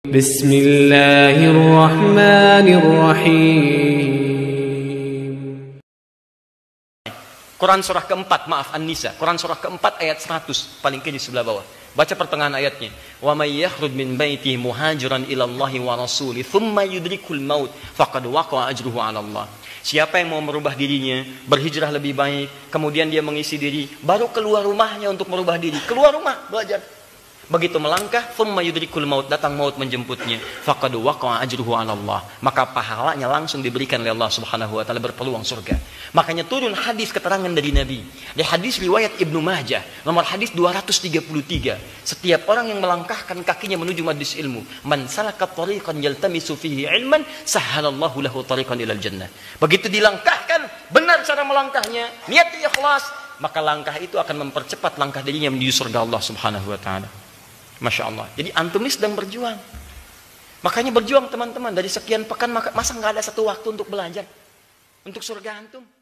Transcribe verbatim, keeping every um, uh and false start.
Bismillahirrahmanirrahim. Quran surah keempat, maaf An-Nisa, Quran surah keempat ayat seratus, paling kiri sebelah bawah. Baca pertengahan ayatnya. Wa may yakhruj min baitihi muhajiran ila Allahi wa rasuli thumma yudrikul maut faqad waqa'a ajruhu 'ala Allah. Siapa yang mau merubah dirinya, berhijrah lebih baik, kemudian dia mengisi diri, baru keluar rumahnya untuk merubah diri. Keluar rumah, belajar. Begitu melangkah, thumma yudrikul maut, datang maut menjemputnya, faqad waqa'a ajruhu 'ala Allah. Maka pahalanya langsung diberikan oleh Allah Subhanahu wa taala, berpeluang surga. Makanya turun hadis keterangan dari Nabi. Di hadis riwayat Ibnu Majah, nomor hadis dua ratus tiga puluh tiga. Setiap orang yang melangkahkan kakinya menuju majelis ilmu, man salaka tariqan yaltamisu fihi ilman, sahhalallahu lahu tariqan ilal jannah. Begitu dilangkahkan, benar cara melangkahnya, niat ikhlas, maka langkah itu akan mempercepat langkah dirinya menuju surga Allah Subhanahu wa taala. Masya Allah. Jadi antum ini sedang berjuang. Makanya berjuang teman-teman. Dari sekian pekan masa nggak ada satu waktu untuk belajar untuk surga antum.